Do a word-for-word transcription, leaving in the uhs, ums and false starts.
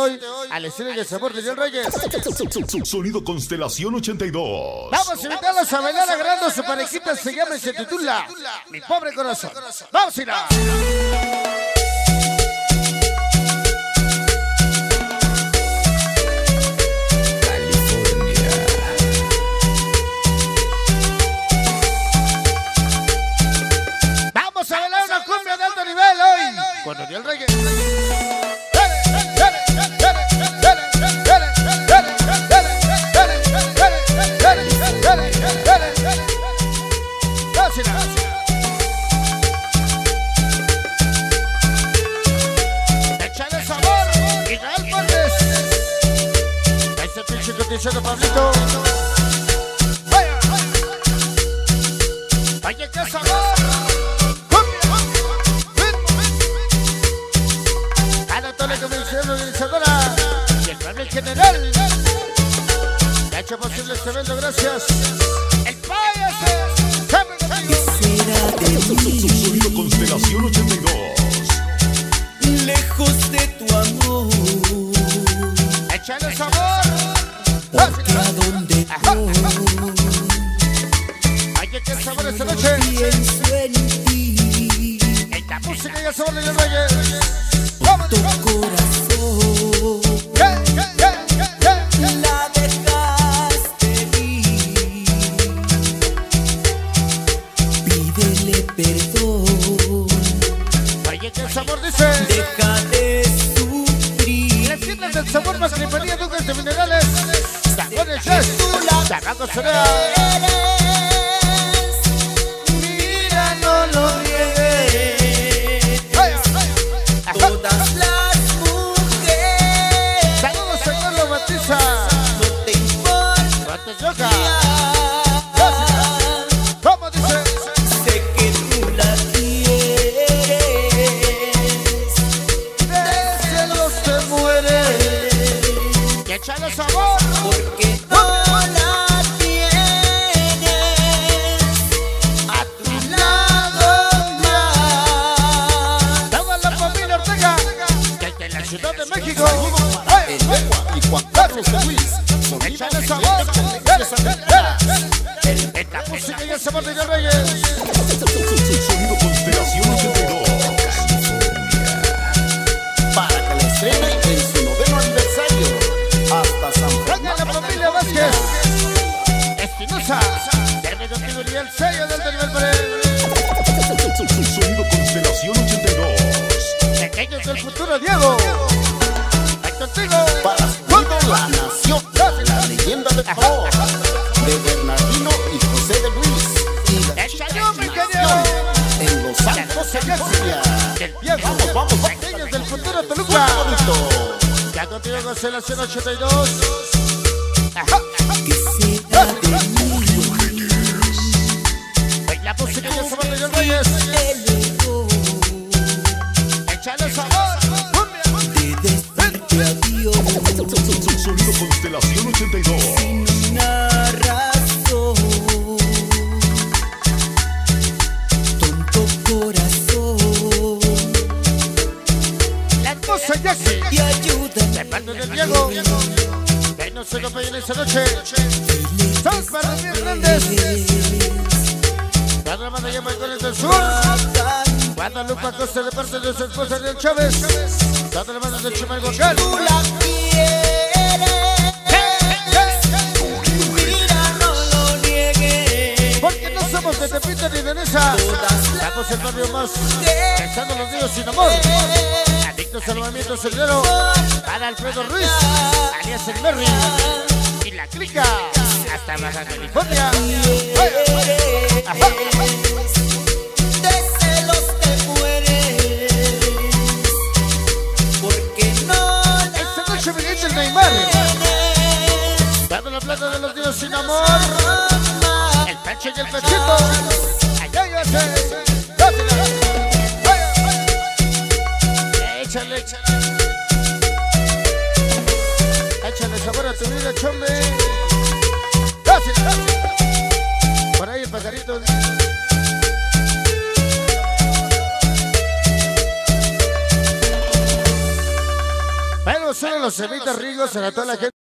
Hoy al estilo de sabor de John Reyes. Sonido Constelación ochenta y dos. Vamos a invitarlos a bailar agarrando su parejita. Se llama y se titula Mi Pobre Corazón. Vamos a ir a... Vamos a bailar una cumbia de alto nivel hoy con John Reyes. Échale sabor, Israel Fuertes. Ese pinche cotillero Pablito. Vaya. Oye, qué sabor. Ana toda la comisión organizadora y el plan general. Que ha hecho posible este evento, gracias. El payaso. Sonido Constelación ochenta y dos. Lejos de tu amor, Échale sabor. porque a donde voy, Oye, qué sabor esta noche. pienso en ti. Esta música y el sabor de John Reyes. Por tu corazón Yeah, yeah, yeah, yeah, yeah. la dejaste ir. Pídele perdón, Oye, qué sabor dice. deja de sufrir. Las tiendas del sabor más compañía Duques de Minerales. Sabores Jazz. Tabaco Sorea. Mira, no lo niegues. Todas las mujeres Saludos, señor Lo Batiza. no te importan. Bates Yoga. ¿Cómo dice? Sé que tú la quieres. De celos te mueres. Y échale sabor. Porque no la tienes a tu lado ya. Toda la familia Ortega. Desde la Ciudad de México. El Lengua y Juan Carlos de Luis. Échale sabor. Esta música y el sabor de John Reyes. Sonido Constelación ochenta y dos. Para que le estrene en su noveno aniversario hasta San Venga la familia Vázquez. Espinosa. Terme contigo y el sello del nivel Pared. Sonido Constelación ochenta y dos. Pequeños del futuro, Diego. Ahí contigo. Para su grupo La Nación, la leyenda de favor de Bernardino y José de Luis y la Échale un pequeño. en Los Santos, California. Del viejo. Vamos, vamos, vamos. Pequeños del futuro, Toluca. Bonito. Ya contigo Constelación ochenta y dos. Ajá. Que será de mí La música y el sabor de John Reyes. el error Échale sabor. de decirte adiós Sonido Constelación ochenta y dos. sin una razón. Tonto corazón, La hermosa Jackie. te ayuda De parte del Diego. Que no se acompañen esta noche. Son para los bien grandes. La banda llama Goles del Sur. Guadalupe Acosta de parte de su esposa Ariel Chávez. Toda la banda de Chimalhuacán. Tú la quieres, mira, no lo niegues. Porque no somos de Tepito ni de Nesa. Estamos el barrio más pensando los niños sin amor. Adictos al movimiento acelerado. Para Alfredo Ruiz, alias el Merry. Y la clica hasta Baja California. Ajá. De celos te mueres, porque no la Esta noche viene el Neymar. tienes. Dando la plata de los niños sin amor. El pecho y el pechito. Allá yo sé. Dásela. Échale, échale. Échale sabor a tu vida, chombe. Dásela. Por ahí el pajarito. solo los José Vita Rigo, para toda la gente.